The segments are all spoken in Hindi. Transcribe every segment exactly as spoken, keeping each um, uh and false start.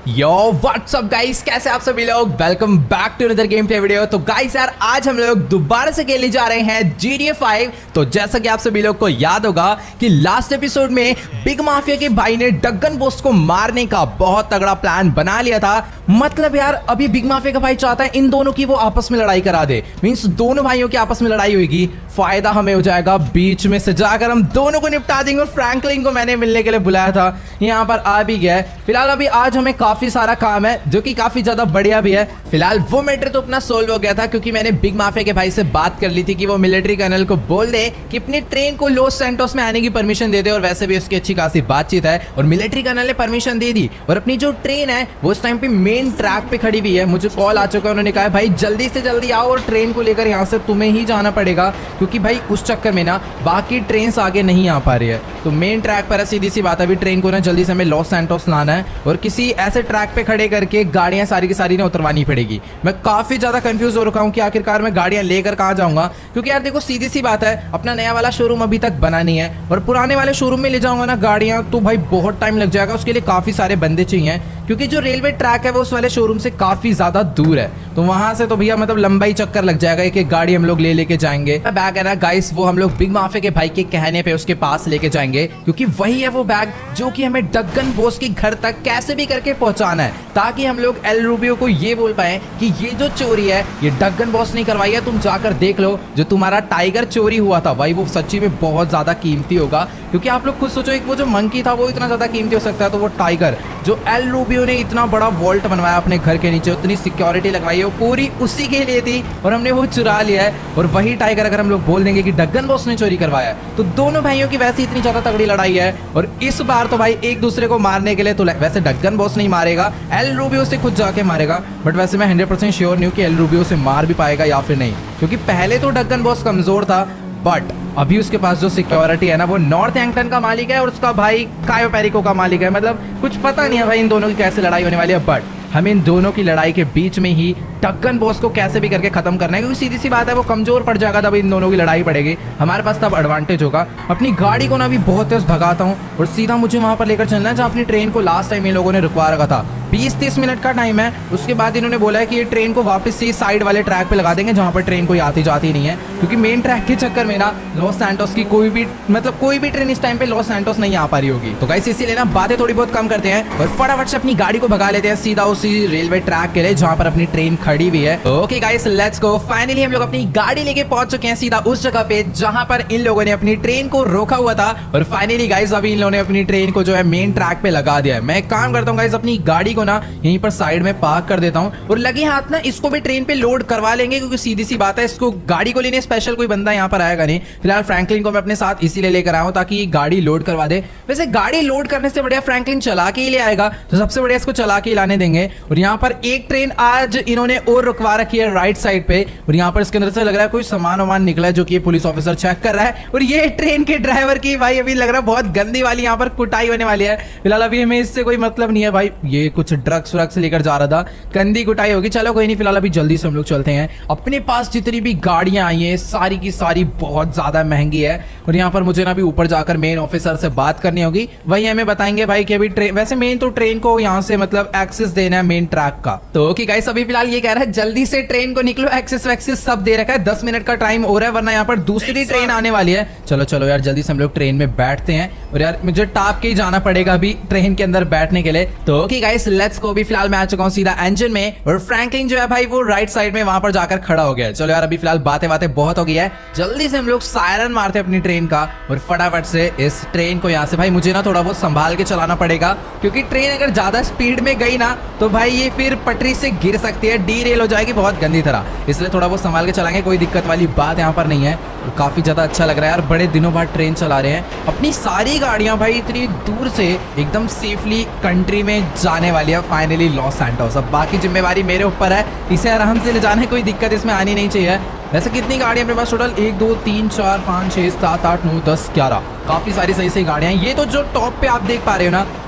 यो व्हाट्सअप गाइस, कैसे आप सभी लोग। Welcome back to another game play video. तो गाइस यार, आज हम लोग दोबारा से खेलने जा रहे हैं जी टी ए फाइव। तो जैसा कि आप सभी लोग को याद होगा कि लास्ट एपिसोड में बिग माफिया के भाई ने डगन बॉस को मारने का बहुत तगड़ा प्लान बना लिया था। मतलब यार, अभी बिग माफिया का भाई चाहता है इन दोनों की वो आपस में लड़ाई करा दे। मींस दोनों भाइयों की आपस में लड़ाई होगी, फायदा हमें हो जाएगा, बीच में से जाकर हम दोनों को निपटा देंगे। और फ्रैंकलिन को मैंने मिलने के लिए बुलाया था, यहाँ पर आ भी गया है। फिलहाल अभी आज हमें काफी सारा काम है जो कि काफी ज्यादा बढ़िया भी है। फिलहाल वो मैटर तो अपना सोल्व हो गया था, क्योंकि मैंने बिग माफिया के भाई से बात कर ली थी कि वो मिलिट्री कर्नल को बोल दे कि अपनी ट्रेन को लॉस सैंटोस में आने की परमिशन दे दे। और वैसे भी उसकी अच्छी खासी बातचीत है और मिलिट्री कर्नल ने परमिशन दे दी। और अपनी जो ट्रेन है वो उस टाइम पे मेन ट्रैक पे खड़ी हुई है। मुझे कॉल आ चुका है, उन्होंने कहा भाई जल्दी से जल्दी आओ और ट्रेन को लेकर यहाँ से तुम्हें ही जाना पड़ेगा, क्योंकि भाई उस चक्कर में ना बाकी ट्रेन आगे नहीं आ पा रही है। तो मेन ट्रैक पर सीधी सी बात है, अभी ट्रेन को ना जल्दी से हमें लॉस सैंटोस लाना है और किसी ऐसे ट्रैक पे खड़े करके गाड़ियां सारी की सारी ना उतरवानी पड़ेगी। मैं काफी ज्यादा कंफ्यूज हो रखा हूं कि आखिरकार मैं गाड़ियां लेकर कहां जाऊंगा, क्योंकि यार देखो सीधी सी बात है, अपना नया वाला शोरूम अभी तक बना नहीं है और पुराने वाले शोरूम में ले जाऊंगा ना गाड़ियां तो भाई बहुत टाइम लग जाएगा। उसके लिए काफी सारे बंदे चाहिए, क्योंकि जो रेलवे ट्रैक है वो उस वाले शोरूम से काफी ज्यादा दूर है। तो वहां से तो भैया मतलब लंबा ही चक्कर लग जाएगा, एक एक गाड़ी हम लोग ले लेके जाएंगे। बैग है ना गाइस, वो हम लोग बिग माफिया के भाई के कहने पे उसके पास लेके जाएंगे, क्योंकि वही है वो बैग जो कि हमें डगन बॉस के घर तक कैसे भी करके पहुंचाना है, ताकि हम लोग एल रूबियो को ये बोल पाए कि ये जो चोरी है ये डगन बॉस ने करवाई है, तुम जाकर देख लो। जो तुम्हारा टाइगर चोरी हुआ था भाई वो सच्ची में बहुत ज्यादा कीमती होगा, क्योंकि आप लोग खुद सोचो, एक वो जो मंकी था वो इतना ज्यादा कीमती हो सकता है, तो वो टाइगर जो एल रूबियो ने इतना बड़ा वॉल्ट बनवाया अपने घर के नीचे, उतनी सिक्योरिटी लगवाई है, वो पूरी उसी के लिए थी और हमने वो चुरा लिया है। और वही टाइगर अगर हम लोग बोल देंगे कि डगन बॉस ने चोरी करवाया है, तो दोनों भाइयों की वैसे इतनी ज्यादा तगड़ी लड़ाई है। और इस बार तो भाई एक दूसरे को मारने के लिए तो वैसे डगन बॉस नहीं मारेगा, एल रूबियो से खुद जाके मारेगा। बट वैसे मैं हंड्रेड परसेंट श्योर नहीं हूँ कि एल रूबियो से मार भी पाएगा या फिर नहीं, क्योंकि पहले तो डगन बॉस कमजोर था, बट अभी उसके पास जो सिक्योरिटी है ना वो नॉर्थ एंगटन का मालिक है और उसका भाई कायो पेरिको का मालिक है। मतलब कुछ पता नहीं है भाई इन दोनों की कैसे लड़ाई होने वाली है, बट हम इन दोनों की लड़ाई के बीच में ही डगन बॉस को कैसे भी करके खत्म करना है, क्योंकि सीधी सी बात है वो कमजोर पड़ जाएगा, तब इन दोनों की लड़ाई पड़ेगी। हमारे पास तब एडवांटेज होगा। अपनी गाड़ी को ना भी बहुत तेज भगाता हूँ और सीधा मुझे वहां पर लेकर चलना है जहाँ अपनी ट्रेन को लास्ट टाइम इन लोगों ने रुकवा रखा था। बीस तीस मिनट का टाइम है, उसके बाद इन्होंने बोला है कि ये ट्रेन को वापस से साइड वाले ट्रैक पे लगा देंगे जहाँ पर ट्रेन कोई आती जाती नहीं है, क्योंकि मेन ट्रैक के चक्कर में ना लॉस सैंटोस की कोई भी मतलब कोई भी ट्रेन इस टाइम पे लॉस सैंटोस नहीं आ पा रही होगी। तो गाइस इसीलिए ना बातें थोड़ी बहुत कम करते हैं और फटाफट से अपनी गाड़ी को भगा लेते हैं सीधा उसी रेलवे ट्रैक के लिए जहाँ पर अपनी ट्रेन खड़ी हुई है। Okay guys, let's go. Finally हम लोग अपनी गाड़ी लेके पहुंच चुके हैं सीधा उस जगह पे जहाँ पर इन लोगों ने अपनी ट्रेन को रोका हुआ था। और फाइनली गाइस अभी इन लोगों ने अपनी ट्रेन को जो है मेन ट्रैक पे लगा दिया है। मैं एक काम करता हूँ गाइस, अपनी गाड़ी को ना यहीं पर साइड में पार्क कर देता हूँ और लगे हाथ ना इसको भी ट्रेन पे लोड करवा लेंगे, क्योंकि सीधी सी बात है इसको गाड़ी को लेने स्पेशल कोई बंदा यहाँ पर आएगा नहीं। फिलहाल फ्रैंकलिन को मैं अपने साथ इसीलिए लेकर आया हूँ ताकि ये गाड़ी लोड करवा दे। वैसे गाड़ी लोड करने से बढ़िया फ्रैंकलिन चला के ही ले आएगा, तो सबसे बढ़िया इसको चला के लाने देंगे। और यहाँ पर एक ट्रेन आज इन्होंने और रुकवा रखी है राइट साइड पे, और यहाँ पर इसके अंदर से लग रहा है कोई सामान वामान निकला है जो कि पुलिस ऑफिसर चेक कर रहा है। और ये ट्रेन के ड्राइवर की भाई अभी लग रहा है बहुत गंदी वाली यहाँ पर कुटाई होने वाली है। फिलहाल अभी हमें इससे कोई मतलब नहीं है भाई, ये कुछ ड्रग्स व्रग्स लेकर जा रहा था, गंदी कुटाई होगी। चलो कोई नहीं, फिलहाल अभी जल्दी से हम लोग चलते हैं। अपने पास जितनी भी गाड़ियां आई हैं सारी की सारी बहुत ज्यादा महंगी है, और यहाँ पर मुझे ना भी ऊपर जाकर मेन ऑफिसर से बात करनी होगी, वही हमें बताएंगे भाई कि अभी ट्रेन वैसे मेन तो ट्रेन को यहाँ से मतलब एक्सेस देना है मेन ट्रैक का। तो ओके गाइस, अभी फिलहाल ये कह रहा है जल्दी से ट्रेन को निकलो, एक्सेस वैक्सेस सब दे रखा है, दस मिनट का टाइम हो रहा है, वरना यहाँ पर दूसरी ट्रेन आने वाली है। चलो चलो यार जल्दी से हम लोग ट्रेन में बैठते हैं, और यार मुझे टाप के ही जाना पड़ेगा अभी ट्रेन के अंदर बैठने के लिए। तो ओके गाइस, लेट्स गो। अभी फिलहाल मैं आ चुका हूँ सीधा इंजन में, और फ्रैंकलिन जो है भाई वो राइट साइड में वहां पर जाकर खड़ा हो गया है। चलो यार अभी फिलहाल बातें बातें बहुत हो गई है, जल्दी से हम लोग सायरन मारते हैं अपनी ट्रेन का और फटाफट से इस ट्रेन को यहाँ से भाई मुझे ना थोड़ा बहुत संभाल के चलाना पड़ेगा, क्योंकि ट्रेन अगर ज्यादा स्पीड में गई ना तो भाई ये फिर पटरी से गिर सकती है, डी रेल हो जाएगी बहुत गंदी तरह, इसलिए थोड़ा बहुत संभाल के चलाएंगे, कोई दिक्कत वाली बात यहाँ पर नहीं है। और काफी ज्यादा अच्छा लग रहा है यार, बड़े दिनों बाद ट्रेन चला रहे हैं। अपनी सारी गाड़ियां भाई इतनी दूर से एकदम सेफली कंट्री में जाने वाली है फाइनली लॉस सैंटोस। अब बाकी जिम्मेवारी मेरे ऊपर है, इसे आराम से ले जाना है, कोई दिक्कत इसमें आनी नहीं चाहिए। वैसे कितनी गाड़ियां अपने पास टोटल, एक दो तीन चार पाँच छः सात आठ नौ दस ग्यारह, काफी सारी सही सही गाड़ियां हैं। ये तो जो टॉप पे आप देख पा रहे हो ना,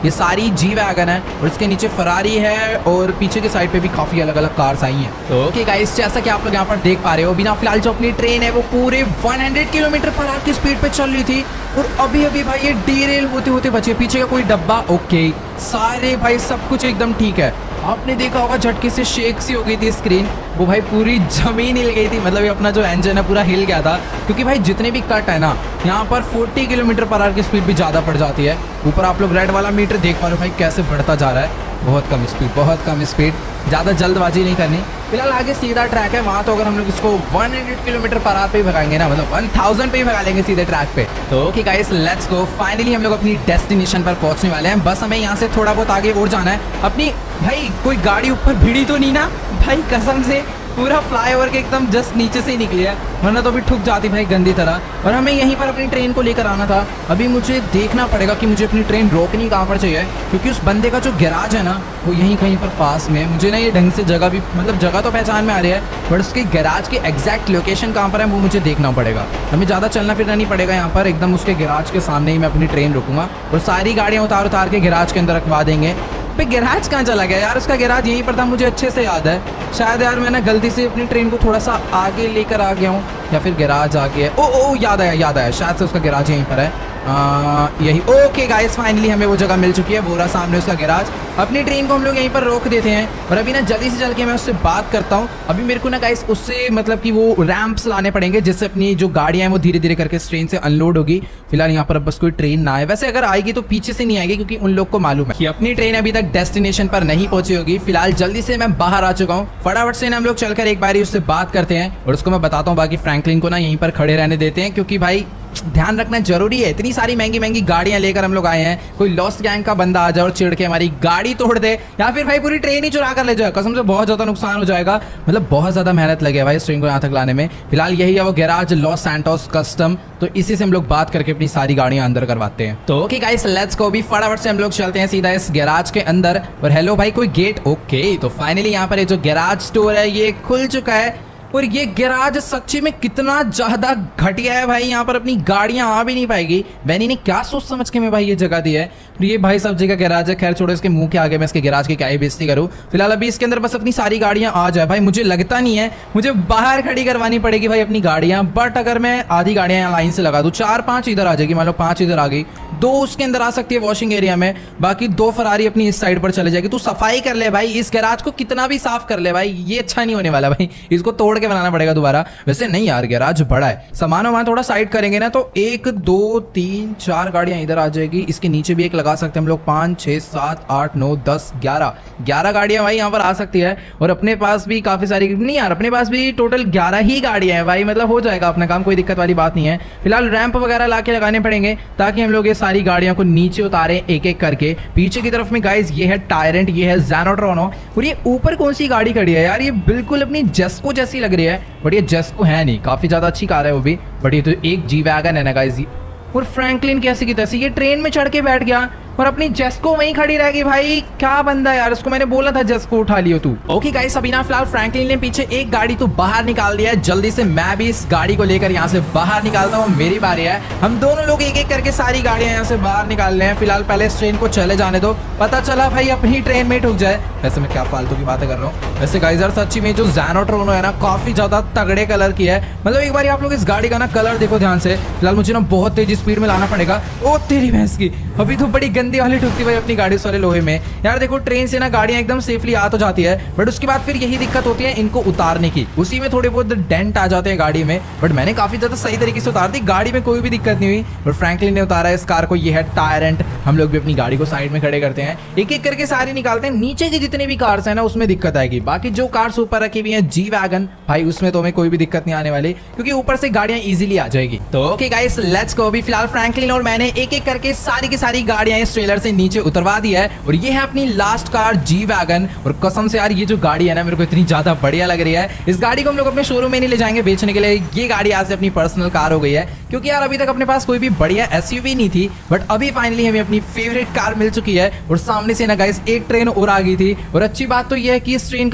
ये सारी जी वैगन है और इसके नीचे फरारी है और पीछे के साइड पे भी काफी अलग अलग कार्स आई हैं। तो ओके गाइस, जैसा कि आप लोग यहाँ पर देख पा रहे हो, बिना फिलहाल जो अपनी ट्रेन है वो पूरे सौ किलोमीटर पर आवर की स्पीड पे चल रही थी और अभी अभी भाई ये डीरेल होते होते बचे। पीछे का कोई डब्बा, ओके सारे भाई सब कुछ एकदम ठीक है। आपने देखा होगा झटके से शेक सी हो गई थी स्क्रीन, वो भाई पूरी जमीन हिल गई थी। मतलब ये अपना जो इंजन है पूरा हिल गया था, क्योंकि भाई जितने भी कट है ना यहाँ पर चालीस किलोमीटर पर आवर की स्पीड भी ज़्यादा पड़ जाती है। ऊपर आप लोग रेड वाला मीटर देख पा रहे हो भाई कैसे बढ़ता जा रहा है। बहुत कम स्पीड, बहुत कम स्पीड, ज़्यादा जल्दबाजी नहीं करनी। फिलहाल आगे सीधा ट्रैक है, वहाँ तो अगर हम लोग इसको सौ किलोमीटर पर आवर पे ही भगाएंगे ना, मतलब एक हज़ार पे ही भगा लेंगे सीधे ट्रैक पे। तो okay guys, let's go. Finally हम लोग अपनी डेस्टिनेशन पर पहुंचने वाले हैं। बस हमें यहाँ से थोड़ा बहुत आगे और जाना है। अपनी भाई कोई गाड़ी ऊपर भिड़ी तो नहीं ना भाई, कसम से पूरा फ्लाईओवर के एकदम जस्ट नीचे से ही निकली है, वरना तो अभी ठुक जाती भाई गंदी तरह। और हमें यहीं पर अपनी ट्रेन को लेकर आना था। अभी मुझे देखना पड़ेगा कि मुझे अपनी ट्रेन रोकनी कहाँ पर चाहिए, क्योंकि उस बंदे का जो गैराज है ना वो यहीं कहीं पर पास में है। मुझे ना ये ढंग से जगह भी, मतलब जगह तो पहचान में आ रही है, बट उसके गैराज की एग्जैक्ट लोकेशन कहाँ पर है वो मुझे देखना पड़ेगा। हमें ज़्यादा चलना फिरना नहीं पड़ेगा यहाँ पर, एकदम उसके गैराज के सामने ही मैं अपनी ट्रेन रुकूंगा और सारी गाड़ियाँ उतार उतार के गैराज के अंदर रखवा देंगे। पे गैराज कहाँ चला गया यार? उसका गैराज यहीं पर था, मुझे अच्छे से याद है। शायद यार मैंने गलती से अपनी ट्रेन को थोड़ा सा आगे लेकर आ गया हूँ, या फिर गैराज आ गया। ओ ओ याद आया याद आया शायद से उसका गैराज यहीं पर है। आ, यही ओके गाइस, फाइनली हमें वो जगह मिल चुकी है, वो रहा सामने उसका गैराज। अपनी ट्रेन को हम लोग यहीं पर रोक देते हैं और अभी ना जल्दी से चल के मैं उससे बात करता हूँ। अभी मेरे को ना गाइस उससे मतलब कि वो रैंप्स लाने पड़ेंगे, जिससे अपनी जो गाड़ियाँ हैं वो धीरे धीरे करके इस ट्रेन से अनलोड होगी। फिलहाल यहाँ पर बस कोई ट्रेन ना आए, वैसे अगर आएगी तो पीछे से नहीं आएगी, क्योंकि उन लोग को मालूम है कि अपनी ट्रेन अभी तक डेस्टिनेशन पर नहीं पहुंची होगी। फिलहाल जल्दी से मैं बाहर आ चुका हूँ, फटाफट से हम लोग चलकर एक बार उससे बात करते हैं और उसको मैं बताता हूँ। बाकी फ्रैंकलिन को ना यहीं पर खड़े रहने देते हैं, क्योंकि भाई ध्यान रखना जरूरी है। इतनी सारी महंगी महंगी गाड़ियां लेकर हम लोग आए हैं, कोई लॉस्ट गैंग का बंदा आ जाए और चिढ़ के हमारी गाड़ी तोड़ दे या फिर भाई पूरी ट्रेन ही चुरा कर ले जाए, कसम से बहुत ज्यादा नुकसान हो जाएगा। मतलब बहुत ज्यादा मेहनत लगे भाई इस ट्रेन को यहाँ तक लाने में। फिलहाल यही है वो गैराज, लॉस सैंटोस कस्टम, तो इसी से हम लोग बात करके अपनी सारी गाड़ियां अंदर करवाते हैं। तो ओके गाइस, लेट्स गो। भी फटाफट से हम लोग चलते हैं सीधा इस गैराज के अंदर। और हेलो भाई, कोई गेट? ओके, तो फाइनली यहाँ पर जो गैराज स्टोर है ये खुल चुका है। और ये गैराज सच्ची में कितना ज्यादा घटिया है भाई, यहाँ पर अपनी गाड़ियां आ भी नहीं पाएगी। वैनी ने क्या सोच समझ के मैं भाई ये जगह दी है। ये भाई सब जगह गैराज है, खैर छोड़ो इसके मुंह के आगे मैं इसके गैराज की क्या ही बेइज्जती करूँ। फिलहाल अभी इसके अंदर बस अपनी सारी गाड़ियां आ जाए भाई। मुझे लगता नहीं है मुझे बाहर खड़ी करवानी पड़ेगी भाई अपनी गाड़ियां, बट अगर मैं आधी गाड़ियां यहाँ लाइन से लगा दूँ, चार पांच इधर आ जाएगी, मान लो पांच इधर आ गई, दो उसके अंदर आ सकती है वॉशिंग एरिया में, बाकी दो फरारी अपनी इस साइड पर चले जाएगी। तू सफाई कर ले भाई, इस गैराज को कितना भी साफ कर ले भाई, ये अच्छा नहीं होने वाला भाई, इसको तोड़ के बनाना पड़ेगा दोबारा। वैसे नहीं यार, गैराज बड़ा है, सामान वामान थोड़ा साइड करेंगे ना तो एक दो तीन चार गाड़ियां इधर आ जाएगी। इसके नीचे भी एक लगा सकते हैं हम लोग, पांच छह सात आठ नौ दस ग्यारह ग्यारह गाड़ियां भाई यहाँ पर आ सकती है। और अपने पास भी काफी सारी, नहीं यार अपने पास भी टोटल ग्यारह ही गाड़ियां हैं भाई, मतलब हो जाएगा अपना काम, कोई दिक्कत वाली बात नहीं है। फिलहाल रैंप वगैरह लाके लगाने पड़ेंगे ताकि हम लोग ये सारी गाड़ियों को नीचे उतारे एक एक करके। पीछे की तरफ में गाइस ये है टायरेंट, ये है ज़ेनोट्रॉनो, और ये ऊपर कौन सी गाड़ी खड़ी है यार? ये बिल्कुल अपनी जेस्को जैसी लग रही है, बट ये जेस्को है नहीं, काफी ज्यादा अच्छी कार है वो भी, बट ये तो एक जी वैगन है ना गाइस। और फ्रैंकलिन कैसे की तैसी ये ट्रेन में चढ़ के बैठ गया और अपनी जेस्को वहीं खड़ी रह गई भाई। क्या बंदा यार, उसको मैंने बोला था जेस्को उठा लियो तू। ओके गाइस, अभी ना फिलहाल फ्रैंकलिन ने पीछे एक गाड़ी तो बाहर निकाल दिया है। जल्दी से मैं भी इस गाड़ी को लेकर यहाँ से बाहर निकालता हूँ, मेरी बारी है। हम दोनों लोग एक एक करके सारी गाड़ियां यहाँ से बाहर निकाल रहे हैं। फिलहाल पहले इस ट्रेन को चले जाने दो, पता चला भाई अपनी ट्रेन में ठुक जाए। वैसे मैं क्या फालतू की बातें कर रहा हूँ। वैसे गाइस यार सच्ची में जो ज़ेनोट्रॉनो है ना काफी ज्यादा तगड़े कलर की है, मतलब एक बार आप लोग इस गाड़ी का ना कलर देखो ध्यान से। फिलहाल मुझे ना बहुत तेजी स्पीड में लाना पड़ेगा। ओ तेरी भैंस की, अभी तो बड़ी गंदी वाली ठुकती भाई अपनी गाड़ी सारे लोहे में। यार देखो ट्रेन से ना गाड़ियां एकदम सेफली आ तो जाती है, बट उसके बाद फिर यही दिक्कत होती है इनको उतारने की, उसी में थोड़े बहुत डेंट आ जाते हैं गाड़ी में। बट मैंने काफी ज्यादा सही तरीके से उतार दी, गाड़ी में कोई भी दिक्कत नहीं हुई। और फ्रैंकलिन ने उतारा इस कार को, ये है टायरेंट। हम लोग भी अपनी गाड़ी को साइड में खड़े करते हैं, एक एक करके सारी निकालते हैं। नीचे की जितनी भी कार्स है ना उसमें दिक्कत आएगी, बाकी जो कार्स ऊपर रखी हुई है जी वैगन भाई उसमें तो हमें कोई भी दिक्कत नहीं आने वाली, क्योंकि ऊपर से गाड़ियां इजीली आ जाएगी। तो ओके गाइस लेट्स गो। अभी फिलहाल फ्रैंकलिन और मैंने एक एक करके सारी की सारी गाड़ियां इस ट्रेलर से नीचे उतरवा दी है, और ये है अपनी लास्ट कार जी वैगन। और कसम से यार ये जो गाड़ी है ना मेरे को इतनी ज्यादा बढ़िया लग रही है। इस गाड़ी को हम लोग अपने शोरूम में नहीं ले जाएंगे बेचने के लिए, ये गाड़ी आज से अपनी पर्सनल कार हो गई है, क्योंकि यार अभी तक अपने पास कोई भी बढ़िया एसयूवी नहीं थी, बट अभी फाइनली हमें अपनी फेवरेट कार मिल चुकी है। और सामने से ना गाइस एक ट्रेन और आ गई थी, और अच्छी बात तो ये है कि इस ट्रेन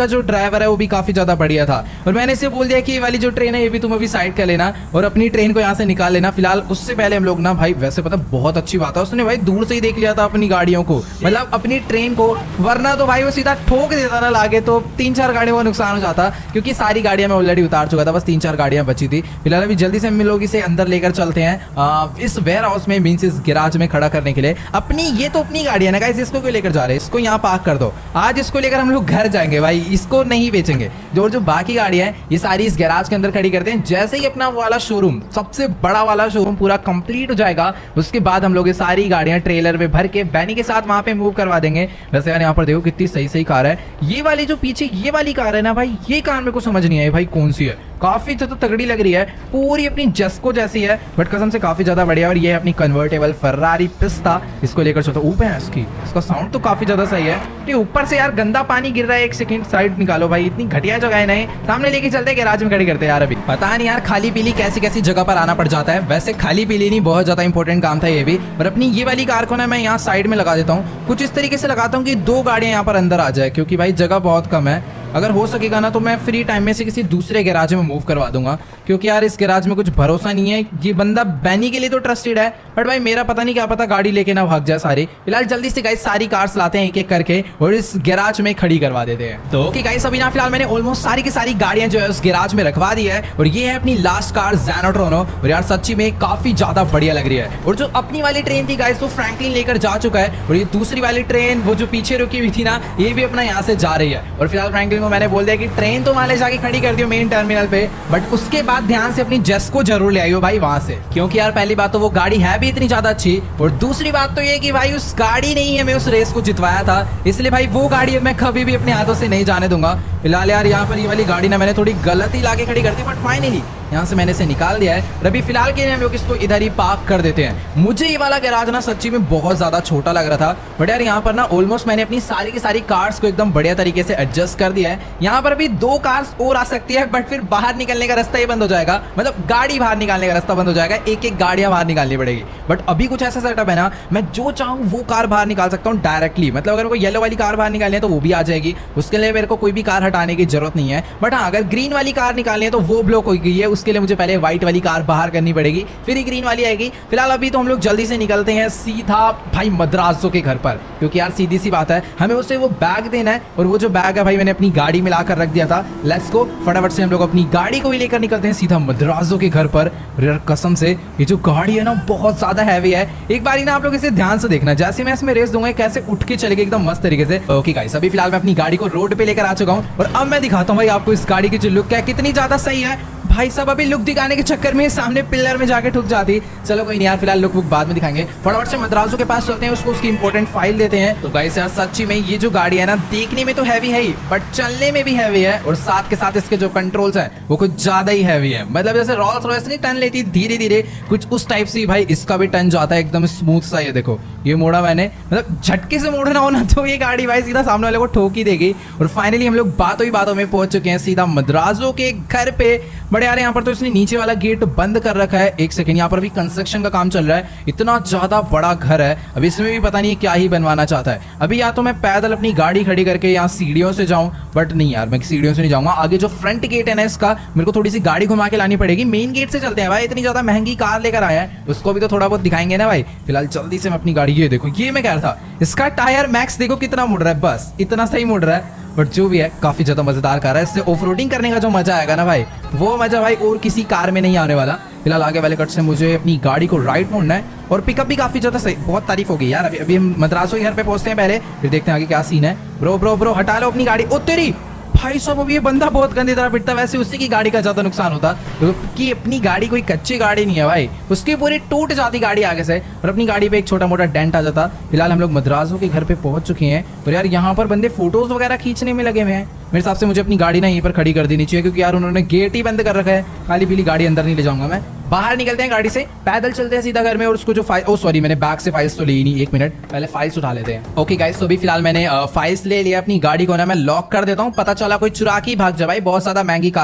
का जो ड्राइवर है वो भी काफी ज्यादा बढ़िया था और मैंने इसे बोल दिया कि ये वाली जो ट्रेन है ये भी तुम अभी साइड कर लेना और अपनी ट्रेन को यहाँ से निकाल लेना। फिलहाल उससे पहले हम लोग ना भाई, वैसे पता बहुत अच्छी बात है, उसने भाई दूर से ही देख लिया था अपनी गाड़ियों को, मतलब अपनी ट्रेन को, वरना तो भाई वो सीधा ठोक देता ना लागे तो तीन चार गाड़ियों का नुकसान हो जाता, क्योंकि सारी गाड़ियां मैं ऑलरेडी उतार चुका था, बस तीन चार गाड़ियां बची थी। फिलहाल अभी जल्दी से हम लोग इसे अंदर लेकर चलते हैं आ, इस वेयर हाउस में, मींस इस गैराज में खड़ा करने के लिए। अपनी ये तो अपनी गाड़ी है ना गाइस, इसको क्यों लेकर जा रहे हैं, इसको यहाँ पार्क कर दो। आज इसको लेकर हम लोग घर जाएंगे भाई, इसको नहीं बेचेंगे। जो जो बाकी गाड़ियां हैं ये सारी इस गैराज के अंदर खड़ी करते हैं। जैसे ही अपना वाला शोरूम, सबसे बड़ा वाला शोरूम पूरा कंप्लीट हो जाएगा, उसके बाद हम लोग ये सारी गाड़ियां ट्रेलर में भर के बैनी के साथ वहां पे मूव करवा देंगे। वैसे यार यहाँ पर देखो कितनी सही सही कार है। ये वाली जो पीछे ये वाली कार है ना भाई, ये कार मेरे को समझ नहीं आई भाई कौन सी है, काफी तो तगड़ी लग रही है, पूरी अपनी जस्को जैसी है, बट कसम से काफी ज्यादा बढ़िया। और ये है अपनी कन्वर्टेबल फरारी पिस्ता, इसको लेकर चलता ऊपर है इसकी, इसका साउंड तो काफी ज्यादा सही है। तो ऊपर से यार गंदा पानी गिर रहा है, एक सेकंड साइड निकालो भाई, इतनी घटिया जगह है नहीं, सामने लेके चलते हैं गैराज में खड़ी करते हैं यार। अभी पता नहीं यार खाली पीली कैसी कैसी जगह पर आना पड़ जाता है। वैसे खाली पीली नहीं, बहुत ज्यादा इंपॉर्टेंट काम था ये भी। और अपनी ये वाली कार को ना मैं यहाँ साइड में लगा देता हूँ, कुछ इस तरीके से लगाता हूँ कि दो गाड़ियां यहाँ पर अंदर आ जाए, क्योंकि भाई जगह बहुत कम है। अगर हो सकेगा ना तो मैं फ्री टाइम में से किसी दूसरे गैराज में मूव करवा दूंगा, क्योंकि यार इस गैराज में कुछ भरोसा नहीं है। ये बंदा बैनी के लिए तो ट्रस्टेड है, बट भाई मेरा पता नहीं, क्या पता गाड़ी लेके ना भाग जाए सारी। फिलहाल जल्दी से गाइस सारी कार्स लाते हैं एक एक करके और इस गैराज में खड़ी करवा देते हैं। तो ओके गाइस, अभी ना फिलहाल मैंने ऑलमोस्ट सारी की सारी गाड़ियां जो है उस गैराज में रखवा दी है और ये है अपनी लास्ट कार ज़ेनोट्रॉन। और यार सच्ची में काफी ज्यादा बढ़िया लग रही है। और जो अपनी वाली ट्रेन थी गाइस वो फ्रैंकलिन लेकर जा चुका है, और ये दूसरी वाली ट्रेन वो जो पीछे रुकी हुई थी ना, ये भी अपना यहाँ से जा रही है। और फिलहाल फ्रैंकलिन को मैंने बोल दिया कि ट्रेन तो वहां ले जाके खड़ी कर दियो मेन टर्मिनल पे, बट उसके बाद ध्यान से अपनी जस्को जरूर ले आइयो भाई वहां से, क्योंकि यार पहली बात तो वो गाड़ी है भी इतनी ज्यादा अच्छी, और दूसरी बात तो ये कि भाई उस गाड़ी नहीं है मैं उस रेस को जितवाया था, इसलिए भाई वो गाड़ी मैं कभी भी अपने हाथों से नहीं जाने दूंगा। फिलहाल यार यहाँ पर ये वाली गाड़ी ना मैंने थोड़ी गलत ही लाके खड़ी कर दी, बट फाइनली यहाँ से मैंने इसे निकाल दिया है। और अभी फिलहाल के लिए हम लोग इसको इधर ही पार्क कर देते हैं। मुझे ये वाला गैराज ना सच्ची में बहुत ज्यादा छोटा लग रहा था, बट यार यहाँ पर ना ऑलमोस्ट मैंने अपनी सारी की सारी कार्स को एकदम बढ़िया तरीके से एडजस्ट कर दिया है। यहाँ पर अभी दो कार्स और आ सकती है, बट फिर बाहर निकलने का रास्ता ही बंद हो जाएगा, मतलब गाड़ी बाहर निकालने का रास्ता बंद हो जाएगा, एक एक गाड़ियां बाहर निकालनी पड़ेगी। बट अभी कुछ ऐसा सेटअप है ना, मैं जो चाहूँ वो कार बाहर निकाल सकता हूँ डायरेक्टली, मतलब अगर कोई येलो वाली कार बाहर निकालनी है तो वो भी आ जाएगी, उसके लिए मेरे को कोई भी कार हटाने की जरूरत नहीं है। बट हाँ, अगर ग्रीन वाली कार निकालनी है तो वो ब्लॉक हो गई है, उसके लिए मुझे पहले व्हाइट वाली कार बाहर करनी पड़ेगी, फिर ही ग्रीन वाली आएगी। फिलहाल अभी तो हम लोग जल्दी से निकलते हैं सीधा भाई मद्रासो के घर पर, क्योंकि यार सीधी सी बात है हमें उसे वो बैग देना है, और वो जो बैग है भाई मैंने अपनी गाड़ी में लाकर रख दिया था। लेट्स गो, फटाफट से हम लोग अपनी गाड़ी को भी लेकर निकलते हैं सीधा मद्रासो के घर पर। यार कसम से ये जो गाड़ी है ना बहुत ज्यादा हैवी है, एक बार ना आप लोग इसे ध्यान से देखना, जैसे मैं इसमें रेस दूंगा कैसे उठ के चलेगी एकदम मस्त तरीके से। ओके गाइस, अभी फिलहाल मैं अपनी गाड़ी को रोड पे लेकर आ चुका हूँ, और अब मैं दिखाता हूँ भाई आपको इस गाड़ी की जो लुक है कितनी ज्यादा सही है। भाई साहब अभी लुक दिखाने के चक्कर में सामने पिलर में जाके ठुक जाती। चलो कोई नहीं यार, फिलहाल लुक बुक बाद में दिखाएंगे। फटाफट से मद्रासो के पास चलते हैं, उसको उसकी इंपॉर्टेंट फाइल देते हैं। तो गाइस यार सच्ची में ये जो गाड़ी है ना देखने में तो हैवी है ही, बट चलने में भी हैवी है, और साथ के साथ इसके जो कंट्रोल्स हैं वो कुछ ज्यादा ही हैवी है। मतलब जैसे रोल्स रॉयस नहीं टर्न लेती धीरे धीरे, कुछ उस टाइप से भाई इसका भी टर्न जाता है एकदम स्मूथ सा। ये देखो ये मोड़ा मैंने, मतलब झटके से मोड़ना हो ना तो ये गाड़ी भाई सीधा सामने वाले को ठोक ही देगी। और फाइनली हम लोग बातों ही बातों में पहुंच चुके हैं सीधा मद्रासो के घर पे। बड़े यार यहाँ पर तो इसने नीचे वाला गेट बंद कर रखा है। एक सेकंड, यहाँ पर भी कंस्ट्रक्शन का काम चल रहा है, इतना ज्यादा बड़ा घर है, अभी इसमें भी पता नहीं क्या ही बनवाना चाहता है। अभी या तो मैं पैदल अपनी गाड़ी खड़ी करके यहाँ सीढ़ियों से जाऊं, बट नहीं यार मैं सीढ़ियों से नहीं जाऊंगा। आगे जो फ्रंट गेट है ना इसका, मेरे को थोड़ी सी गाड़ी घुमा के लानी पड़ेगी। मेन गेट से चलते हैं भाई, इतनी ज्यादा महंगी कार लेकर आया है, उसको भी तो थोड़ा बहुत दिखाएंगे ना भाई। फिलहाल जल्दी से मैं अपनी गाड़ी, ये देखो ये मैं कह रहा था, इसका टायर मैक्स देखो कितना मुड़ रहा है, बस इतना सही मुड़ रहा है। बट जो भी है काफी ज्यादा मजेदार कार है, इससे ऑफ रोडिंग करने का जो मजा आएगा ना भाई, वो मजा भाई और किसी कार में नहीं आने वाला। फिलहाल आगे वाले कट से मुझे अपनी गाड़ी को राइट मोड़ना है, और पिकअप भी काफी ज्यादा सही, बहुत तारीफ हो गई यार। अभी अभी हम मद्रासो के घर पे पहुंचते हैं पहले, फिर देखते हैं आगे क्या सीन है। ब्रो ब्रो ब्रो हटा लो अपनी गाड़ी। ओ तेरी भाई साहब, अब ये बंदा बहुत गंदी तरह पिटता, वैसे उसी की गाड़ी का ज्यादा नुकसान होता, कि अपनी गाड़ी कोई कच्ची गाड़ी नहीं है भाई, उसकी पूरी टूट जाती गाड़ी आगे से, और अपनी गाड़ी पे एक छोटा मोटा डेंट आ जाता। फिलहाल हम लोग मद्रासो के घर पे पहुंच चुके हैं, और यार यहाँ पर बंदे फोटोज वगैरह खींचने में लगे हुए हैं। मेरे हिसाब से मुझे अपनी गाड़ी ना यहीं पर खड़ी कर देनी चाहिए, क्योंकि यार उन्होंने गेट ही बंद कर रखा है। खाली पीली गाड़ी अंदर नहीं ले जाऊंगा मैं। बाहर निकलते हैं गाड़ी से, पैदल चलते हैं सीधा घर में, और उसको जो फाइल, ओ सॉरी मैंने बैग से फाइल्स तो ली ही नहीं, एक मिनट पहले फाइल्स उठा लेते हैं। ओके गाइस, तो अभी फिलहाल मैंने फाइल्स ले लिया, अपनी गाड़ी को ना मैं लॉक कर देता हूँ, पता चला कोई चुरा के भाग जाए भाई, बहुत ज्यादा महंगी कार है।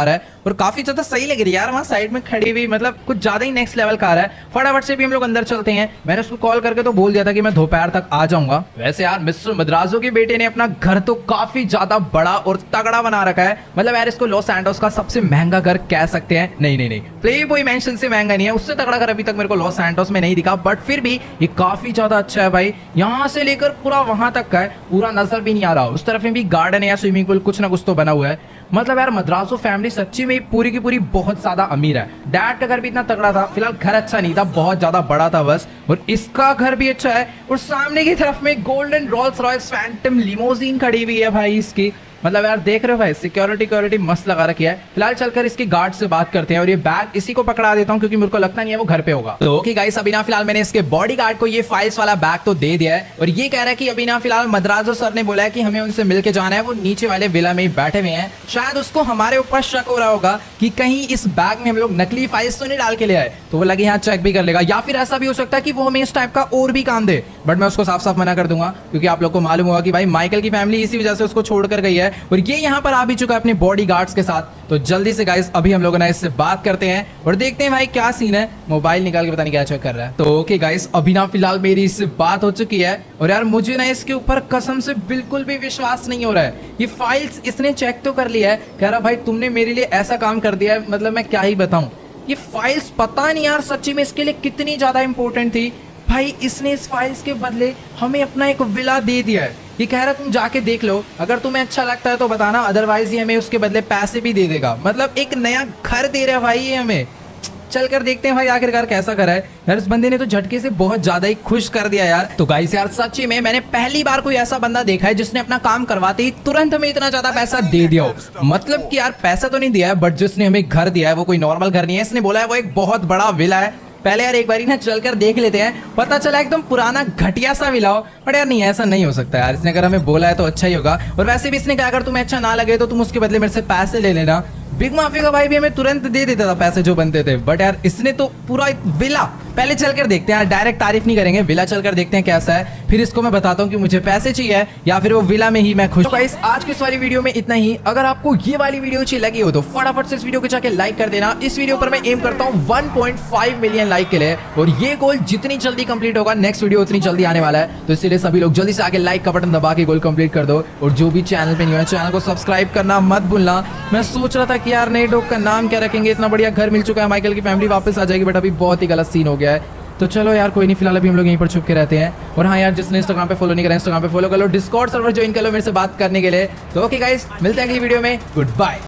और काफी ज्यादा सही लग रही है यार, वहाँ साइड में खड़ी हुई, मतलब कुछ ज्यादा ही नेक्स्ट लेवल कार है। फटाफट से भी हम लोग अंदर चलते हैं। मैंने उसको कॉल करके तो बोल दिया था कि मैं दोपहर तक आ जाऊंगा। वैसे यार मिस्टर मद्राजो के बेटे ने अपना घर तो काफी ज्यादा बड़ा और तगड़ा बना रखा है। मतलब यार इसको लॉस सैंटोस का सबसे महंगा घर कह सकते हैं। नहीं नहीं नहीं, प्लेबॉय मैंशन से महंगा नहीं है, उससे तगड़ा घर अभी तक मेरे को लॉस सैंटोस में नहीं दिखा, बट फिर भी ये काफी ज्यादा अच्छा है भाई। यहाँ से लेकर पूरा वहां तक का है, पूरा नजर भी नहीं आ रहा। उस तरफ में भी गार्डन है या स्विमिंग पूल, कुछ ना कुछ तो बना हुआ है। मतलब यार मद्रासो फैमिली सच्ची में पूरी की पूरी बहुत ज्यादा अमीर है। डैड का घर भी इतना तगड़ा था, फिलहाल घर अच्छा नहीं था, बहुत ज्यादा बड़ा था बस। और इसका घर भी अच्छा है। और सामने की तरफ में golden Rolls Royce Phantom limousine खड़ी हुई है भाई इसकी। मतलब यार देख रहे हो भाई, सिक्योरिटी सिक्योरिटी मस्त लगा रखी है। फिलहाल चलकर इसके गार्ड से बात करते हैं और ये बैग इसी को पकड़ा देता हूँ क्योंकि मेरे को लगता नहीं है वो घर पे होगा। तो ओके गाइस, अभी ना फिलहाल मैंने इसके बॉडीगार्ड को ये फाइल्स वाला बैग तो दे दिया है और ये कह रहा है कि अभी ना फिलहाल मद्राजो सर ने बोला है कि हमें उनसे मिलके जाना है। वो नीचे वाले विला में ही बैठे हुए हैं। शायद उसको हमारे ऊपर शक हो रहा होगा कि कहीं इस बैग में हम लोग नकली फाइल्स तो नहीं डाल के ले आए, तो वो लगे यहाँ चेक भी कर लेगा। या फिर ऐसा भी हो सकता है कि वो हमें इस टाइप का और भी काम दे, बट मैं उसको साफ साफ मना कर दूंगा क्योंकि आप लोग को मालूम होगा कि भाई माइकल की फैमिली इसी वजह से उसको छोड़कर गई है और ये यहाँ आ भी चुका है अपने बॉडीगार्ड्स के साथ। तो जल्दी से गाइस अभी हम लोग ना इससे बात करते हैं और देखते हैं भाई क्या सीन है। मोबाइल निकाल के पता नहीं क्या चेक कर रहा है। तो ओके गाइस, अभी ना फिलहाल मेरी इससे बात हो चुकी है और यार मुझे ना इसके ऊपर कसम से बिल्कुल भी विश्वास नहीं हो रहा है। ये फाइल्स इसने चेक तो कर लिया है, कह रहा भाई तुमने मेरे लिए ऐसा काम कर दिया है, मतलब मैं क्या ही बताऊं। ये फाइल्स पता नहीं यार सच्ची में इसके लिए कितनी ज्यादा इंपॉर्टेंट थी। भाई इसने इस फाइल्स के बदले हमें अपना एक विला दे दिया है। ये कह रहा तुम जाके देख लो, अगर तुम्हें अच्छा लगता है तो बताना, अदरवाइज ये हमें उसके बदले पैसे भी दे देगा। मतलब एक नया घर दे रहा है भाई ये हमें। चल कर देखते हैं भाई आखिरकार कैसा करा है यार। इस बंदे ने तो झटके से बहुत ज्यादा ही खुश कर दिया यार। तो गाइस यार सच्ची में मैंने पहली बार कोई ऐसा बंदा देखा है जिसने अपना काम करवाते ही तुरंत हमें इतना ज्यादा पैसा दे दिया हो। मतलब कि यार पैसा तो नहीं दिया है, बट जिसने हमें घर दिया है वो कोई नॉर्मल घर नहीं है। इसने बोला है वो एक बहुत बड़ा विला है। पहले यार एक बार ना चलकर देख लेते हैं, पता चला एकदम पुराना घटिया सा विला हो। बट यार नहीं, ऐसा नहीं हो सकता यार। इसने अगर हमें बोला है तो अच्छा ही होगा। और वैसे भी इसने कहा अगर तुम्हें अच्छा ना लगे तो तुम उसके बदले मेरे से पैसे ले लेना। बिग माफी का भाई भी हमें तुरंत दे देता था पैसे जो बनते थे, बट यार इसने तो पूरा विला। पहले चलकर देखते हैं यार, डायरेक्ट तारीफ नहीं करेंगे, विला चलकर देखते हैं कैसा है, फिर इसको मैं बताता हूँ कि मुझे पैसे चाहिए या फिर वो विला में ही मैं खुश। तो गाइस आज की इस वाली वीडियो में इतना ही। अगर आपको ये वाली वीडियो अच्छी लगी हो तो फटाफट से इस वीडियो को जाके लाइक कर देना। इस वीडियो पर मैं एम करता हूँ one point five million like के लिए और ये गोल जितनी जल्दी कंप्लीट होगा नेक्स्ट वीडियो उतनी जल्दी आने वाला है। तो इसलिए सभी लोग जल्दी से आके लाइक का बटन दबा के गोल कंप्लीट कर दो और जो भी चैनल पे नहीं है चैनल को सब्सक्राइब करना मत भूलना। मैं सोच रहा था कि यार नए डॉग का नाम क्या रखेंगे, इतना बढ़िया घर मिल चुका है, माइकल की फैमिली वापस आ जाएगी, बट अभी बहुत ही गलत सीन हो गया है। तो चलो यार कोई नहीं, फिलहाल अभी हम लोग यहीं पर छुप के रहते हैं। और हाँ यार जिसने इंस्टाग्राम पे फॉलो नहीं करा इंस्टाग्राम पे फॉलो कर लो, डिस्कॉर्ड सर्वर ज्वाइन कर लो मेरे से बात करने के लिए। तो ओके गाइस, मिलते हैं अगली वीडियो में, गुड बाय।